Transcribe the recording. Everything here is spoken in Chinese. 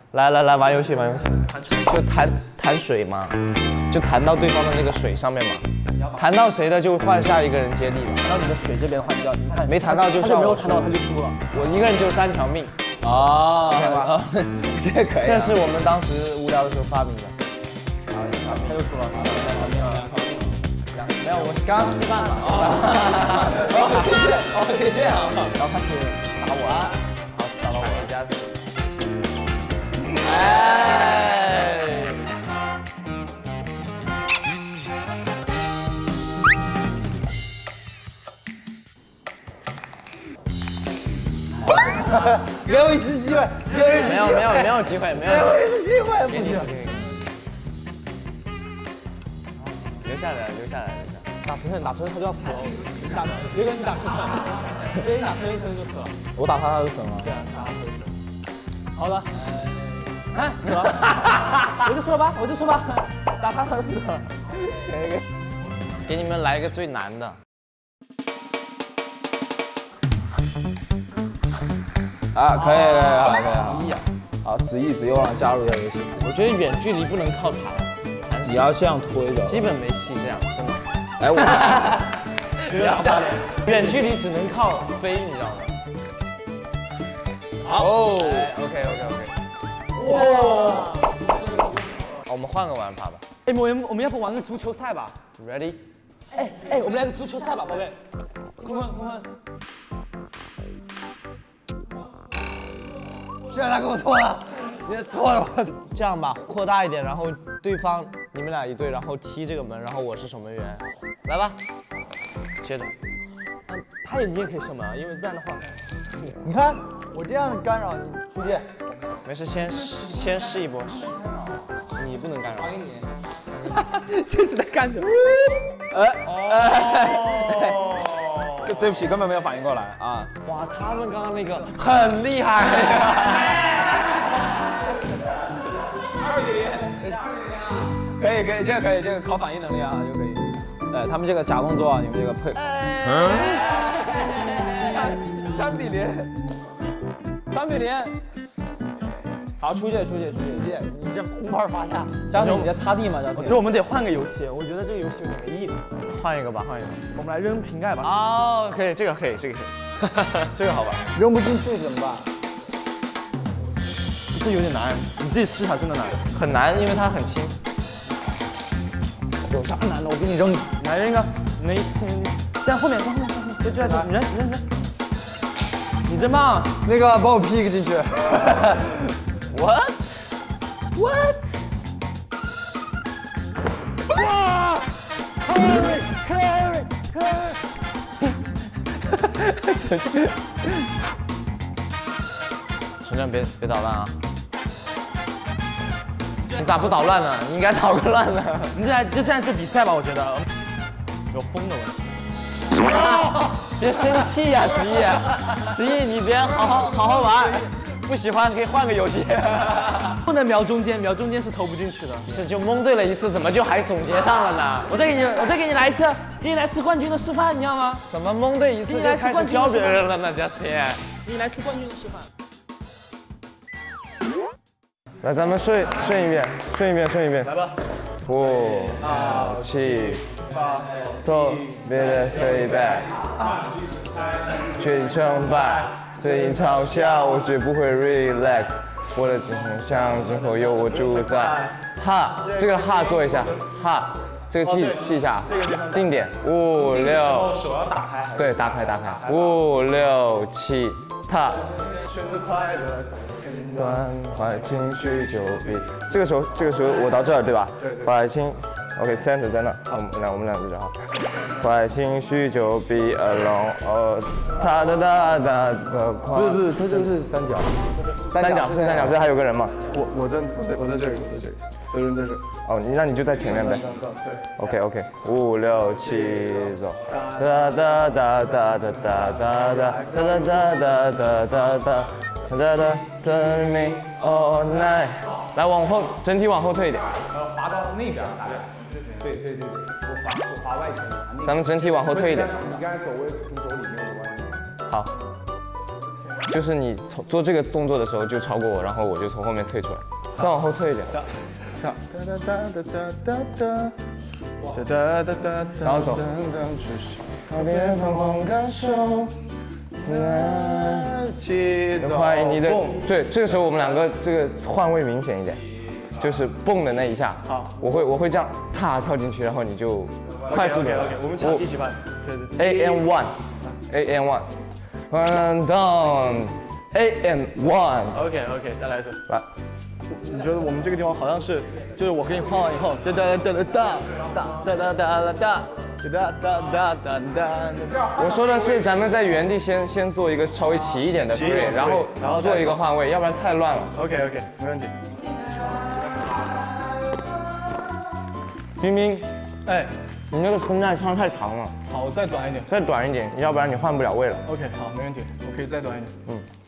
来，玩游戏。就弹水嘛，就弹到对方的那个水上面嘛，弹到谁的就换下一个人接力嘛。 弹到你的水这边的话，你看没弹到就算没有弹到他就输了。 我一个人就3条命。 哦，这可以。 这是我们当时无聊的时候发明的。 他就输了，2条命了。 没有，我刚示范嘛。 可以这样。 然后开始打我啊，好，打到我加4。 给我一次机会， 没有机会，没有一次机会，不行。 留下来。 打晨晨他就要死了。结果你打晨晨，你打晨晨就死了。我打他就死了。对啊，打他就死了。好的。死了。我就说吧，打他就死了。 给你们来一个最难的。 啊，可以，好，子毅又让加入这个游戏。 我觉得远距离不能靠弹， 你要这样推的， 基本没戏，这样真的。 哎，我远距离只能靠飞，你知道吗？好，OK。哇！我们换个玩法吧。 哎，我们要不玩个足球赛吧 ？Ready？ 哎，我们来个足球赛吧，宝贝。坤坤。现在他跟我错了，你错了。 这样吧，扩大一点，然后对方你们俩一队，然后踢这个门，然后我是守门员，来吧，接着。 你也可以射门啊，因为这样的话， 你看我这样干扰你出界， 没事，先试一波，你不能干扰。 传给你。这是在干什么？对不起，根本没有反应过来啊！ 哇，他们刚刚那个很厉害。 可以，这个可以，这个考反应能力啊，就可以。他们这个假动作啊，你们这个配。3比0。好，出界！你这红牌罚下，张总你在擦地吗？我觉得我们得换个游戏，我觉得这个游戏有点没意思。 换一个吧。 我们来扔瓶盖吧。 哦，可以，这个可以，这个好吧？ 扔不进去怎么办？ 这有点难，你自己试一下，真的难。 很难，因为它很轻。 有啥难的？我给你扔， 来扔一个，没钱，站后面，就在这，你扔，你真棒！ 那个把我 pick 进去。 What？ 哇 ！Carry！ 陈震别捣乱啊！你咋不捣乱呢？你应该捣个乱呢。 你就这样比赛吧，我觉得有风的问题。 别生气呀，子毅，你别好好玩。不喜欢可以换个游戏。 不能瞄中间是投不进去的。 是就蒙对了一次，怎么就还总结上了呢？ 我再给你来一次，给你来次冠军的示范，你知道吗？ 怎么蒙对一次就开始教别人了呢 ，Justin？ 给你来次冠军的示范。 来，咱们顺一遍。 来吧。 5、7、8，别的飞败，全成败，随意嘲笑，我绝不会 relax。我的今后向今后有我主宰。哈，这个哈做一下，哈，这个记一下，定点。5、6， 手要打开。 对，打开。5、6、7，踏。 生日快乐。 断坏情绪就比这个时候我到这儿对吧？ 对。 坏情 ，OK，center 在那，我们俩就好。坏情绪就 be alone， 哦，哒哒哒哒的快。 不是，它这个是三角。 三角，这还有个人吗？ 我在这里，这人在这。 哦，那你就在前面呗。 对。 OK， 5、6、7，走。哒哒哒哒哒哒哒哒。Turn me all night， 来整体往后退一点。 滑到那边，对，我滑外圈。 咱们整体往后退一点。 你刚才走位跟走里面有关系。 好。 就是你做这个动作的时候就超过我，然后我就从后面退出来，再往后退一点。然后走。欢迎你的，对，这个时候我们两个这个换位明显一点，就是蹦的那一下， 好， 我会这样踏跳进去，然后你就快速的， 我们抢一起办 ，A and one，A and one， down A and one， OK， 再来一次， 来， 你觉得我们这个地方好像是，就是我给你换完以后，哒哒哒哒哒哒哒哒哒哒。 我说的是咱们在原地先做一个稍微齐一点的 free， 然后做一个换位，要不然太乱了。 OK， 没问题。 冰冰， 哎， 你那个撑带穿太长了。 好，我再短一点。 再短一点，要不然你换不了位了。 OK， 好，没问题，我可以再短一点。